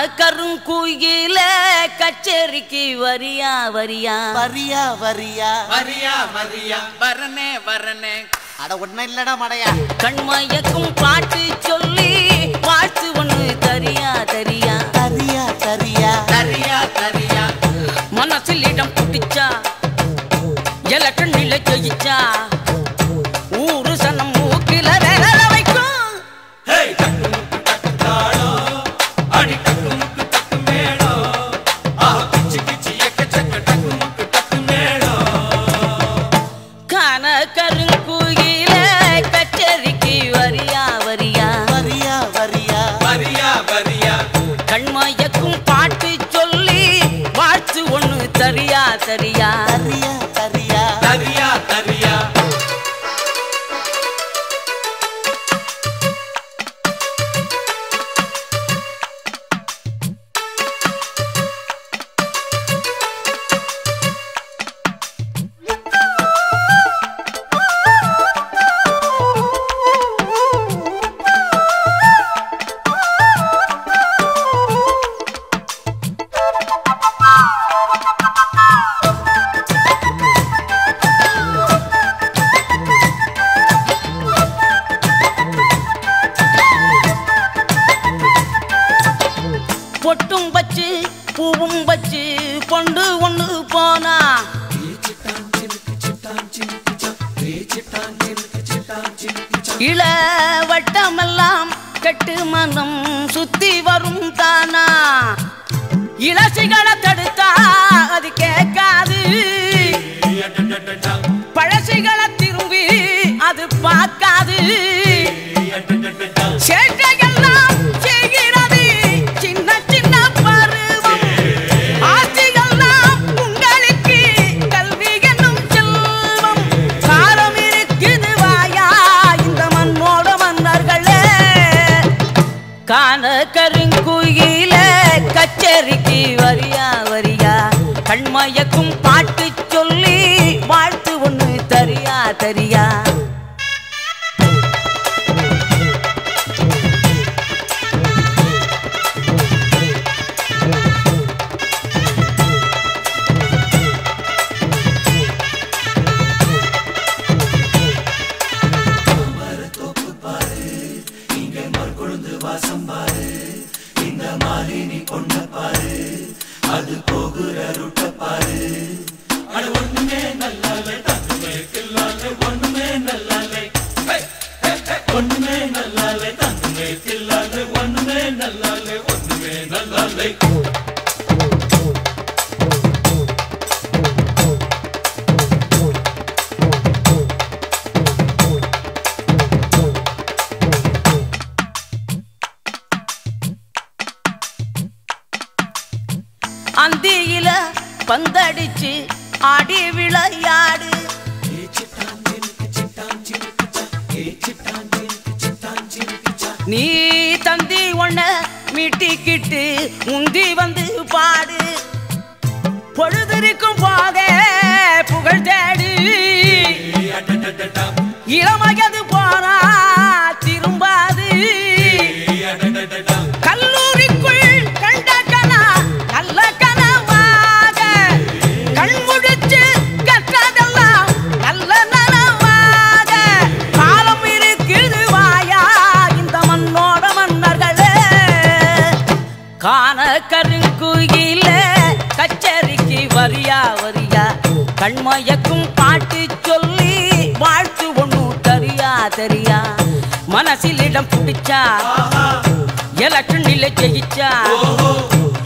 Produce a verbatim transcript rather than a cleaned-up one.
கருங்குயில கச்சேரிக்கு வரியா வரியா வரியா வரியா வரியா வரியா வரனே வரனே அட ஒண்ணு இல்லடா மடையா கண்மயக்கும் பாட்டு சொல்லி வாழ்த்து ஒண்ணு தரியா தரியா தரியா தரியா தரியா தரியா மனசில் இடம் பிடிச்சா எலக்கண்ணில ஜெயிச்சா ஊரு சனம் மூக்கில வேற வைக்கும் கான கருங்குயில கச்சேரிக்கு வரியா வரியா வரியா வரியா வரியா வரியா கண்மயக்கும் பாட்டு சொல்லி வாழ்த்து ஒண்ணு தரியா தரியா தரியா தரியா தரியா தரியா பொட்டும் வச்சு பூவும் வச்சு பொண்டு ஒண்ணு போனா இள வட்டமெல்லாம் கெட்டு மனம் சுத்தி வரும் தானா இளசிகளை தடுத்தா அது கேட்காது பழசிகளை திரும்பி அது பார்க்காது சேட்டையெல்லாம் செய்கிறது சின்ன சின்ன பருவம் ஆசைகள்லாம் உங்களுக்கு கல்வி என்னும் செல்வம் காலம் இருக்குது வாயா இந்த மண்ணோட மன்னர்களே கான கருங்குயில கச்சேரிக்கு வரியா வரியா கண்மயக்கும் பாட்டு சொல்லி வாழ்த்து ஒண்ணு தரியா தரியா அந்தியில பந்தடிச்சு ஆடி விளையாடு நீ தந்தி ஒண்ண மீட்டிக்கிட்டு முந்தி வந்து பாடு பொழுதிருக்கும் போத புகழ் தேடு இளமயது போனா திரும்பாது கல்லூரிக்குள் கண்ட கனா நல்ல கனவாக கண் முடிச்சு கற்றதெல்லாம் நல்ல நனவாக காலம் இருக்குது வாயா இந்த மண்ணோட மன்னர்களே கான கருங்குயில கச்சேரிக்கு வரியா வரியா கண்மயக்கும் பாட்டு சொல்லி வாழ்த்து ஒண்ணு தரியா தரியா மனசில் இடம் பிடிச்சா எலக்ஷனில் ஜெயிச்சா